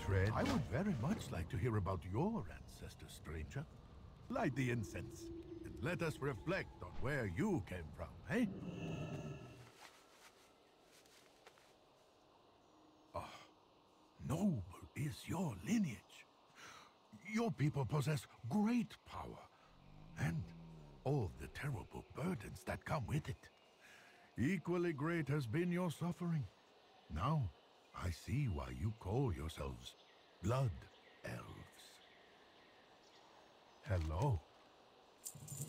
tread. I would very much like to hear about your ancestors, stranger. Light the incense, and let us reflect on where you came from, eh? Ah, noble is your lineage. Your people possess great power, and all the terrible burdens that come with it. Equally great has been your suffering. Now, I see why you call yourselves Blood Elves. Hello.